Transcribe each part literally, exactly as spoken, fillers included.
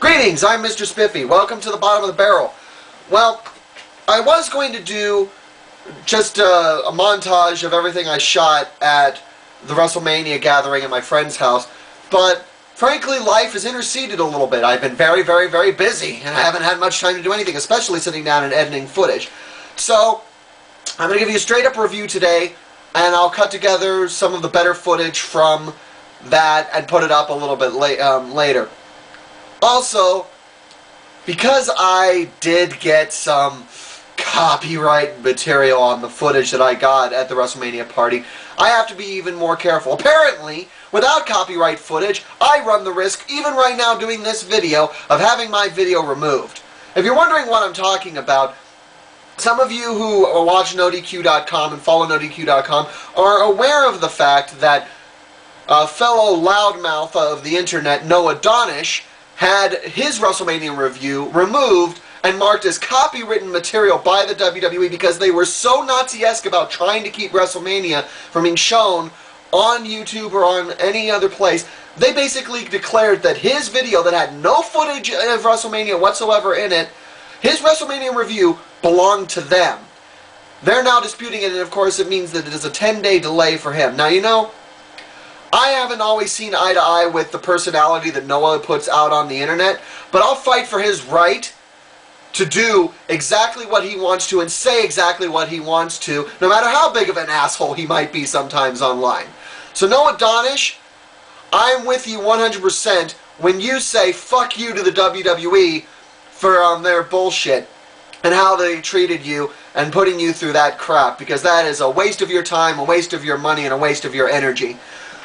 Greetings, I'm Mister Spiffy. Welcome to the bottom of the barrel. Well, I was going to do just a, a montage of everything I shot at the Wrestlemania gathering at my friend's house, but frankly, life has interceded a little bit. I've been very, very, very busy, and I haven't had much time to do anything, especially sitting down and editing footage. So, I'm going to give you a straight-up review today, and I'll cut together some of the better footage from that and put it up a little bit la um, later. Also, because I did get some copyright material on the footage that I got at the WrestleMania party, I have to be even more careful. Apparently, without copyright footage, I run the risk, even right now doing this video, of having my video removed. If you're wondering what I'm talking about, some of you who watch no D Q dot com and follow no D Q dot com are aware of the fact that a fellow loudmouth of the internet, Noah Donish, had his WrestleMania review removed and marked as copywritten material by the W W E because they were so Nazi-esque about trying to keep WrestleMania from being shown on YouTube or on any other place. They basically declared that his video that had no footage of WrestleMania whatsoever in it, his WrestleMania review, belonged to them. They're now disputing it, and of course it means that it is a ten day delay for him. Now, you know, I haven't always seen eye to eye with the personality that Noah puts out on the internet, but I'll fight for his right to do exactly what he wants to and say exactly what he wants to, no matter how big of an asshole he might be sometimes online. So Noah Donish, I'm with you one hundred percent when you say fuck you to the W W E for um, their bullshit and how they treated you and putting you through that crap, because that is a waste of your time, a waste of your money, and a waste of your energy.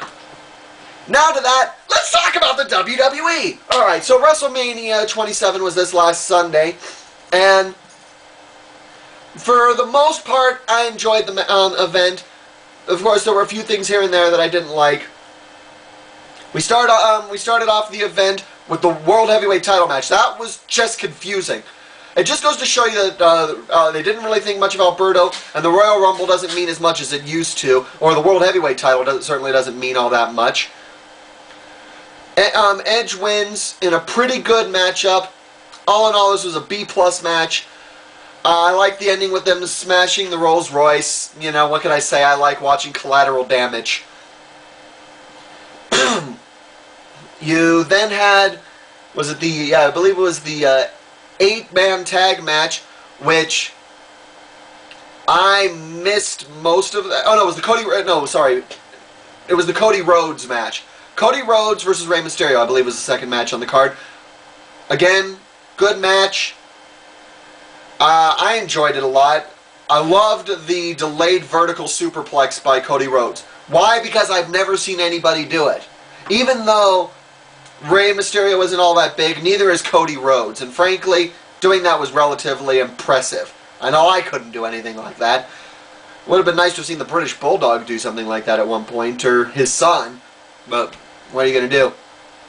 Now to that, let's talk about the W W E! Alright, so WrestleMania twenty-seven was this last Sunday, and for the most part, I enjoyed the um, event. Of course, there were a few things here and there that I didn't like. We started, um, we started off the event with the World Heavyweight title match. That was just confusing. It just goes to show you that uh, uh, they didn't really think much of Alberto, and the Royal Rumble doesn't mean as much as it used to, or the World Heavyweight title doesn't, certainly doesn't mean all that much. Um, Edge wins in a pretty good matchup. All in all, this was a B plus match. Uh, I like the ending with them smashing the Rolls Royce. You know, what can I say? I like watching collateral damage. You then had, was it the, yeah, I believe it was the uh, eight man tag match, which I missed most of that. Oh, no, it was the Cody, no, sorry. It was the Cody Rhodes match. Cody Rhodes versus Rey Mysterio, I believe, was the second match on the card. Again, good match. Uh, I enjoyed it a lot. I loved the delayed vertical superplex by Cody Rhodes. Why? Because I've never seen anybody do it. Even though Rey Mysterio isn't all that big, neither is Cody Rhodes. And frankly, doing that was relatively impressive. I know I couldn't do anything like that. Would have been nice to have seen the British Bulldog do something like that at one point, or his son. But what are you going to do?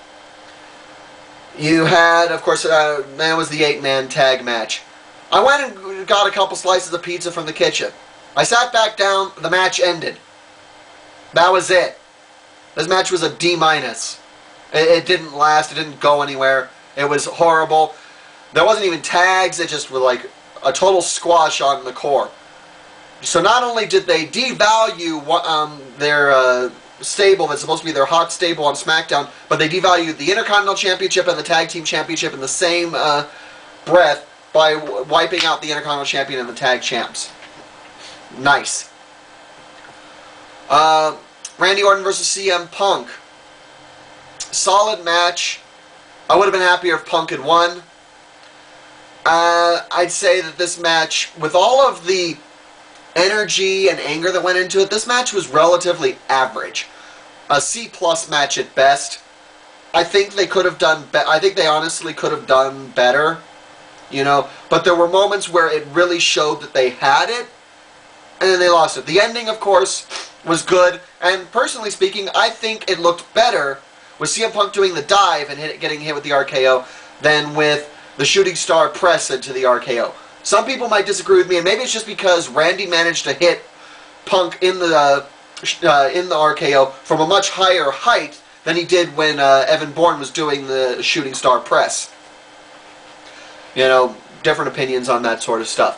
You had, of course, uh, that was the eight man tag match. I went and got a couple slices of pizza from the kitchen. I sat back down, the match ended. That was it. This match was a D minus. It, it didn't last, it didn't go anywhere. It was horrible. There wasn't even tags, it just was like a total squash on the core. So not only did they devalue um, their uh, stable that's supposed to be their hot stable on SmackDown, but they devalued the Intercontinental Championship and the Tag Team Championship in the same uh, breath by w wiping out the Intercontinental Champion and the Tag Champs. Nice. Uh, Randy Orton versus C M Punk. Solid match. I would have been happier if Punk had won. Uh, I'd say that this match, with all of the energy and anger that went into it, this match was relatively average. A C plus match at best. I think they could have done be I think they honestly could have done better, you know, but there were moments where it really showed that they had it, and then they lost it. The ending, of course, was good, and personally speaking, I think it looked better with C M Punk doing the dive and hit, getting hit with the R K O than with the shooting star press into the R K O. Some people might disagree with me, and maybe it's just because Randy managed to hit Punk in the uh, uh, in the R K O from a much higher height than he did when uh, Evan Bourne was doing the shooting star press. You know, different opinions on that sort of stuff.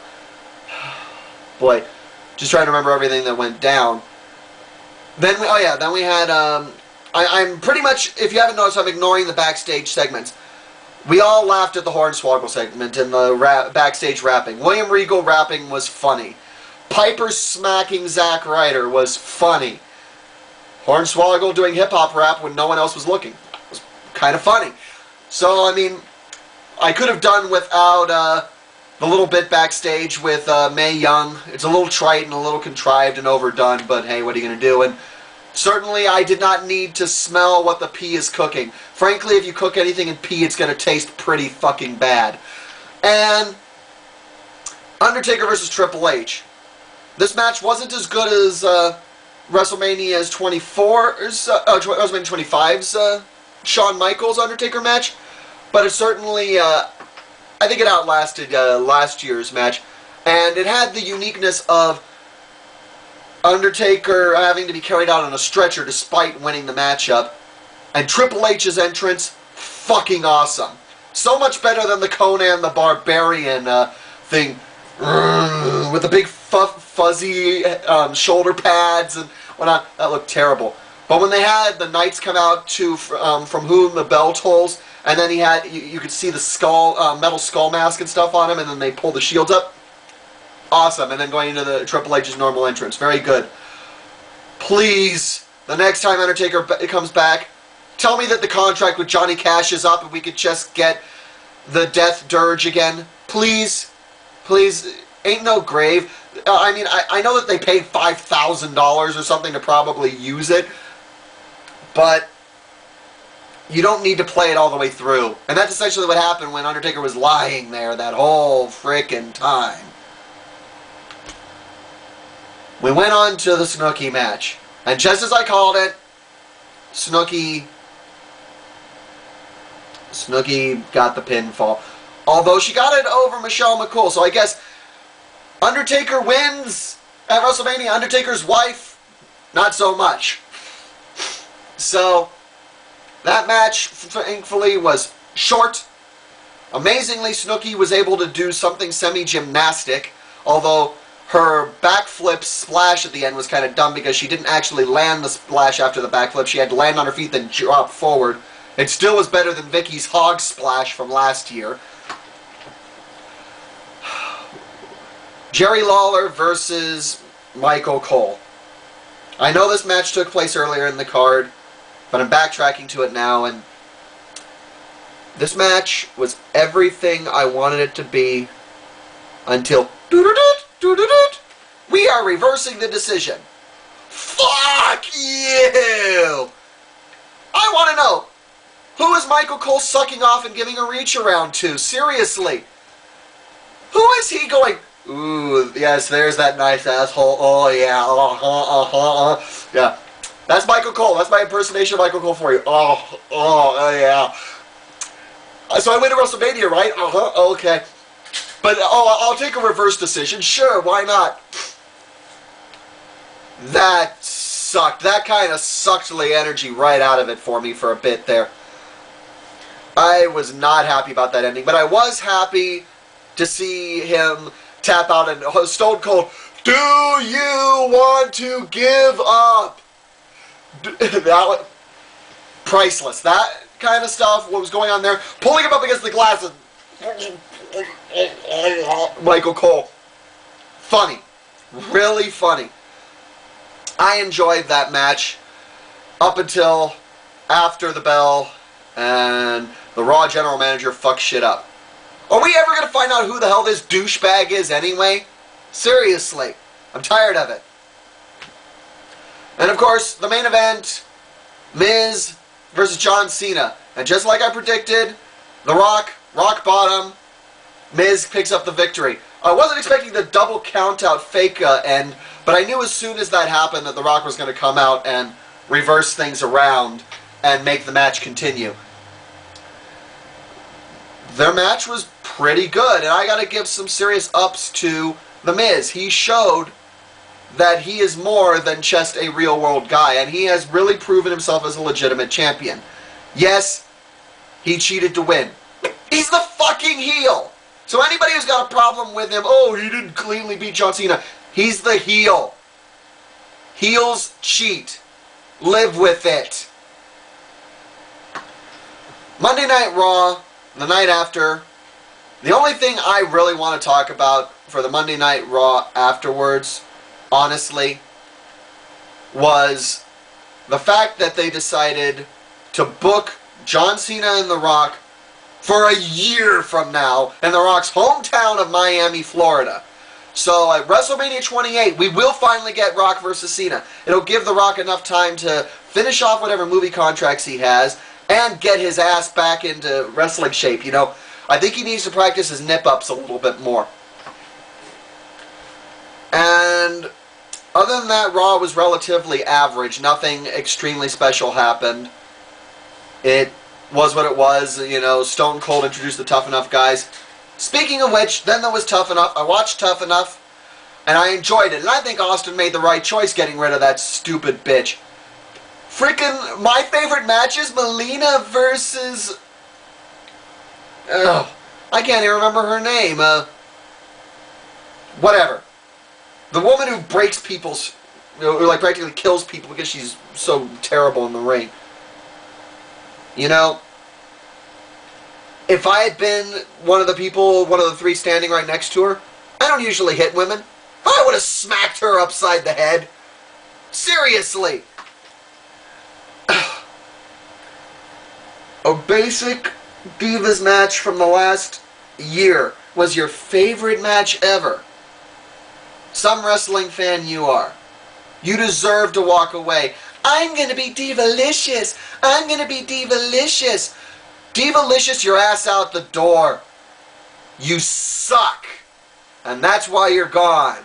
Boy, just trying to remember everything that went down. Then, we, oh yeah, then we had, um, I, I'm pretty much, if you haven't noticed, I'm ignoring the backstage segments. We all laughed at the Hornswoggle segment and the rap, backstage rapping. William Regal rapping was funny. Piper smacking Zack Ryder was funny. Hornswoggle doing hip-hop rap when no one else was looking. It was kind of funny. So, I mean, I could have done without uh, the little bit backstage with uh, Mae Young. It's a little trite and a little contrived and overdone, but hey, what are you going to do? And certainly, I did not need to smell what the pea is cooking. Frankly, if you cook anything in pea, it's going to taste pretty fucking bad. And Undertaker versus Triple H. This match wasn't as good as uh, WrestleMania's twenty-four's, uh, uh, WrestleMania twenty-five's uh, Shawn Michaels Undertaker match, but it certainly, uh, I think it outlasted uh, last year's match, and it had the uniqueness of Undertaker having to be carried out on a stretcher despite winning the matchup, and Triple H's entrance, fucking awesome. So much better than the Conan the Barbarian uh, thing, with the big fuff, fuzzy um, shoulder pads and whatnot. That looked terrible. But when they had the knights come out to um, from whom the bell tolls, and then he had you, you could see the skull, uh, metal skull mask and stuff on him, and then they pull the shields up. Awesome. And then going into the Triple H's normal entrance. Very good. Please, the next time Undertaker comes back, tell me that the contract with Johnny Cash is up and we could just get the Death Dirge again. Please. Please. Ain't no grave. Uh, I mean, I, I know that they paid five thousand dollars or something to probably use it, but you don't need to play it all the way through. And that's essentially what happened when Undertaker was lying there that whole frickin' time. We went on to the Snooki match. And just as I called it, Snooki... Snooki got the pinfall. Although she got it over Michelle McCool. So I guess Undertaker wins at WrestleMania. Undertaker's wife, not so much. So, that match, thankfully, was short. Amazingly, Snooki was able to do something semi-gymnastic. Although her backflip splash at the end was kind of dumb because she didn't actually land the splash after the backflip. She had to land on her feet, then drop forward. It still was better than Vicky's hog splash from last year. Jerry Lawler versus Michael Cole. I know this match took place earlier in the card, but I'm backtracking to it now, and this match was everything I wanted it to be until we are reversing the decision. Fuck you! I want to know, who is Michael Cole sucking off and giving a reach around to? Seriously. Who is he going, ooh, yes, there's that nice asshole. Oh, yeah. Uh-huh, uh-huh, uh. Yeah. That's Michael Cole. That's my impersonation of Michael Cole for you. Oh, oh, oh yeah. So I win at WrestleMania, right? Uh-huh, okay. But, oh, I'll take a reverse decision. Sure, why not? That sucked. That kind of sucked the energy right out of it for me for a bit there. I was not happy about that ending, but I was happy to see him tap out and Stone Cold, do you want to give up? That was priceless. That kind of stuff, what was going on there, pulling him up against the glass and Michael Cole. Funny. Really funny. I enjoyed that match up until after the bell and the Raw general manager fucked shit up. Are we ever going to find out who the hell this douchebag is anyway? Seriously. I'm tired of it. And of course, the main event, Miz versus John Cena. And just like I predicted, The Rock, rock bottom, Miz picks up the victory. I wasn't expecting the double count-out fake uh, end, but I knew as soon as that happened that The Rock was going to come out and reverse things around and make the match continue. Their match was pretty good, and I got to give some serious ups to The Miz. He showed that he is more than just a real-world guy, and he has really proven himself as a legitimate champion. Yes, he cheated to win. He's the fucking heel! So anybody who's got a problem with him, oh, he didn't cleanly beat John Cena, he's the heel. Heels cheat. Live with it. Monday Night Raw, the night after. The only thing I really want to talk about for the Monday Night Raw afterwards, honestly, was the fact that they decided to book John Cena and The Rock for a year from now in The Rock's hometown of Miami, Florida. So at WrestleMania twenty-eight, we will finally get Rock versus Cena. It'll give The Rock enough time to finish off whatever movie contracts he has and get his ass back into wrestling shape. You know, I think he needs to practice his nip-ups a little bit more. And other than that, Raw was relatively average. Nothing extremely special happened. It was what it was. You know, Stone Cold introduced the Tough Enough guys. Speaking of which, then there was Tough Enough. I watched Tough Enough, and I enjoyed it. And I think Austin made the right choice getting rid of that stupid bitch. Freaking, my favorite match is Melina versus... Ugh, I can't even remember her name. Uh, whatever. The woman who breaks people's... You know, who like practically kills people because she's so terrible in the ring. You know... If I had been one of the people, one of the three standing right next to her, I don't usually hit women. I would have smacked her upside the head. Seriously. A basic Divas match from the last year was your favorite match ever. Some wrestling fan you are. You deserve to walk away. I'm going to be Divalicious. I'm going to be Divalicious. Divalicious your ass out the door. You suck. And that's why you're gone.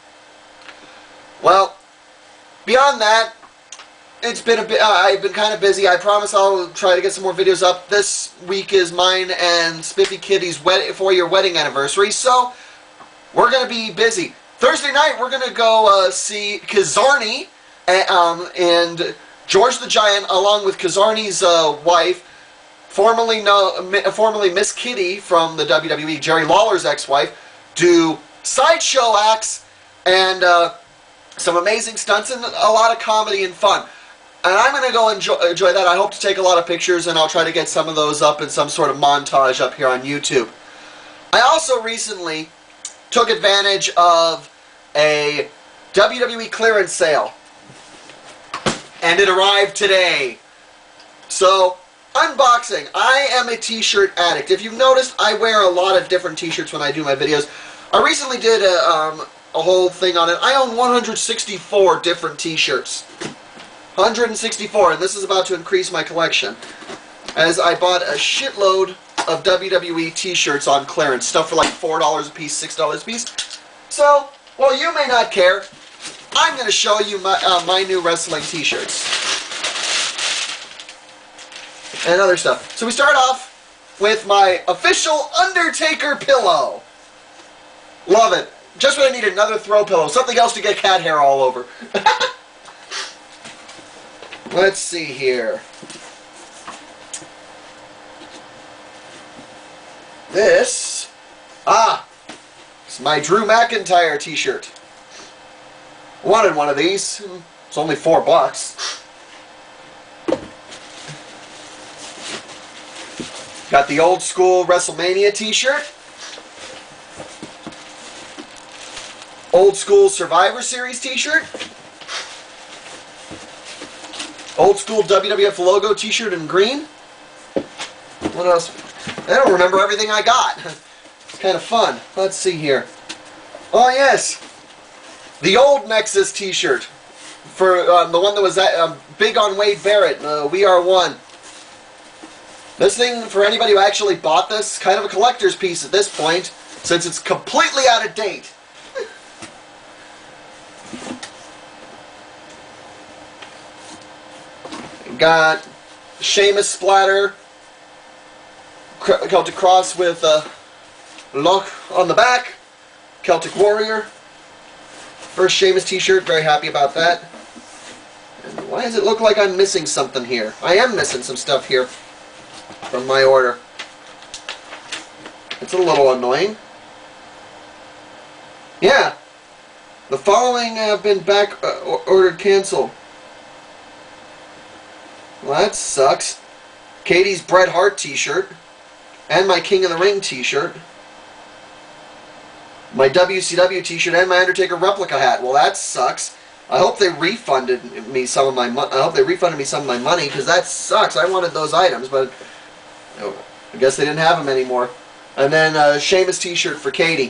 Well, beyond that, it's been a bit, uh, I've been kind of busy. I promise I'll try to get some more videos up. This week is mine and Spiffy Kitty's four-year wedding anniversary, so we're going to be busy. Thursday night, we're going to go uh, see Kazarni and, um, and George the Giant, along with Kazarni's uh, wife, Formerly, no, formerly Miss Kitty from the W W E, Jerry Lawler's ex-wife, do sideshow acts and uh, some amazing stunts and a lot of comedy and fun. And I'm going to go enjoy, enjoy that. I hope to take a lot of pictures, and I'll try to get some of those up in some sort of montage up here on YouTube. I also recently took advantage of a W W E clearance sale, and it arrived today. So... unboxing. I am a t-shirt addict. If you've noticed, I wear a lot of different t-shirts when I do my videos. I recently did a, um, a whole thing on it. I own one hundred sixty-four different t-shirts. one hundred sixty-four, and this is about to increase my collection, as I bought a shitload of W W E t-shirts on clearance. Stuff for like four dollars a piece, six dollars a piece. So, while you may not care, I'm going to show you my, uh, my new wrestling t-shirts. And other stuff. So we start off with my official Undertaker pillow. Love it. Just when I need another throw pillow. Something else to get cat hair all over. Let's see here. This. Ah. It's my Drew McIntyre t-shirt. Wanted one of these. It's only four bucks. Got the old school Wrestlemania t-shirt. Old school Survivor Series t-shirt. Old school W W F logo t-shirt in green. What else? I don't remember everything I got. It's kind of fun. Let's see here. Oh yes, the old Nexus t-shirt. For uh, the one that was that, um, big on Wade Barrett. Uh, We Are One. This thing, for anybody who actually bought this, kind of a collector's piece at this point, since it's completely out of date. Got Sheamus splatter, Celtic Cross with a lock on the back, Celtic Warrior. First Sheamus t-shirt, very happy about that. And why does it look like I'm missing something here? I am missing some stuff here from my order. It's a little annoying. Yeah. The following have been back uh, ordered canceled. Well, that sucks. Katie's Bret Hart t-shirt. And my King of the Ring t-shirt. My W C W t-shirt and my Undertaker replica hat. Well, that sucks. I hope they refunded me some of my money. I hope they refunded me some of my money, because that sucks. I wanted those items, but oh, I guess they didn't have them anymore. And then a Sheamus t-shirt for Katie.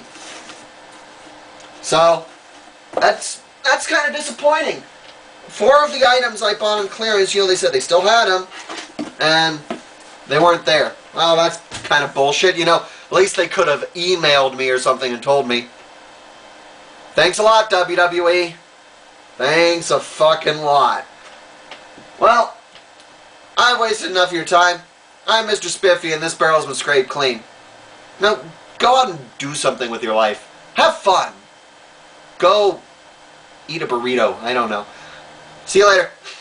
So that's that's kind of disappointing. Four of the items I bought on clearance, you know, they said they still had them, and they weren't there. Well, that's kind of bullshit. You know, at least they could have emailed me or something and told me. Thanks a lot, W W E. Thanks a fucking lot. Well, I've wasted enough of your time. I'm Mister Spiffy, and this barrel's been scraped clean. Now, go out and do something with your life. Have fun. Go eat a burrito. I don't know. See you later.